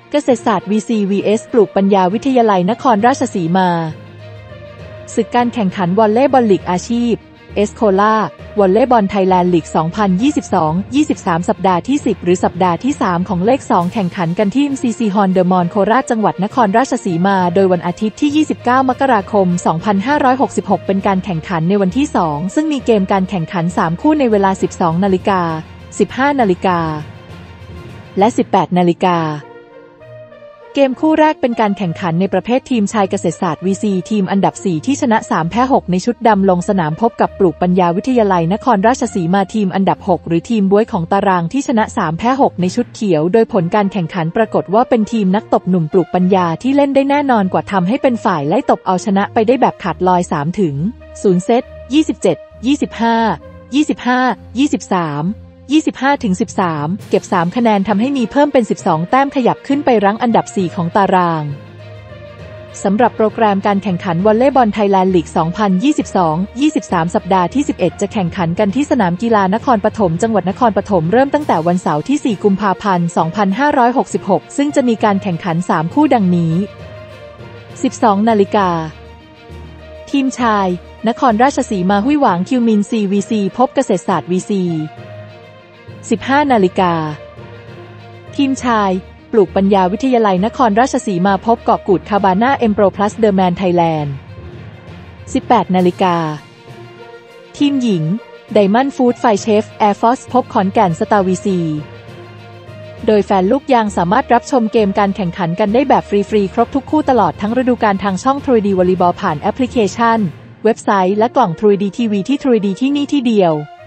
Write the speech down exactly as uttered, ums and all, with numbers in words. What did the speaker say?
เกษตรศาสตร์ วี ซี วี เอส ปลูกปัญญาวิทยาลัยนครราชสีมาศึกการแข่งขันวอลเลย์บอลลีกอาชีพเอสโคล่าวอลเลย์บอลไทยแลนด์ลีก สองพันยี่สิบสอง ยี่สิบสาม สัปดาห์ที่ สิบ หรือสัปดาห์ที่ สาม ของเลข สอง แข่งขันกันที่ เอ็ม ซี ซี ฮอลเดอร์มอนโคราชจังหวัดนครราชสีมาโดยวันอาทิตย์ที่ ยี่สิบเก้า มกราคม สองพันห้าร้อยหกสิบหก เป็นการแข่งขันในวันที่ สอง ซึ่งมีเกมการแข่งขัน สาม คู่ในเวลา สิบสอง นาฬิกา สิบห้า นาฬิกา และ สิบแปด นาฬิกาเกมคู่แรกเป็นการแข่งขันในประเภททีมชายเกษตรศาสตร์ วี ซี ทีมอันดับ สี่ ที่ชนะ สาม แพ้ หก ในชุดดำลงสนามพบกับปลูกปัญญาวิทยาลัยนครราชสีมาทีมอันดับ หก หรือทีมบ๊วยของตารางที่ชนะ สาม แพ้ หก ในชุดเขียวโดยผลการแข่งขันปรากฏว่าเป็นทีมนักตบหนุ่มปลูกปัญญาที่เล่นได้แน่นอนกว่าทำให้เป็นฝ่ายไล่ตบเอาชนะไปได้แบบขาดลอย สามถึงศูนย์ เซต ยี่สิบเจ็ด ยี่สิบห้า ยี่สิบห้า ยี่สิบสามยี่สิบห้าถึงสิบสาม เก็บ สาม คะแนนทำให้มีเพิ่มเป็น สิบสอง แต้มขยับขึ้นไปรั้งอันดับ สี่ ของตารางสำหรับโปรแกรมการแข่งขันวอลเลย์บอลไทยแลนด์ลีก สองพันยี่สิบสอง ยี่สิบสาม สัปดาห์ที่ สิบเอ็ด จะแข่งขันกันที่สนามกีฬานครปฐมจังหวัดนครปฐมเริ่มตั้งแต่วันเสาร์ที่ สี่ กุมภาพันธ์ สองพันห้าร้อยหกสิบหก ซึ่งจะมีการแข่งขัน สาม คู่ดังนี้ สิบสอง นาฬิกาทีมชายนครราชสีมาหุ้ยหวางคิวมิน ซี วี ซี พบเกษตรศาสตร์ วี ซี สิบห้า นาฬิกาทีมชายปลูกปัญญาวิทยาลัยนครราชสีมาพบเกาะกูดคาบาน่าเอ็มโปรพลัสเดอร์แมนไทยแลนด์ สิบแปด นาฬิกาทีมหญิงไดมอนด์ฟู้ดไฟเชฟแอร์ฟอร์สพบขอนแก่นสตาร์วีซีโดยแฟนลูกยางสามารถรับชมเกมการแข่งขันกันได้แบบฟรีๆครบทุกคู่ตลอดทั้งฤดูกาลทางช่อง ทรู ดี Volleyball ผ่านแอปพลิเคชันเว็บไซต์และกล่อง ทรู ดี ที วี ที่ ทรู ดี ที่นี่ที่เดียว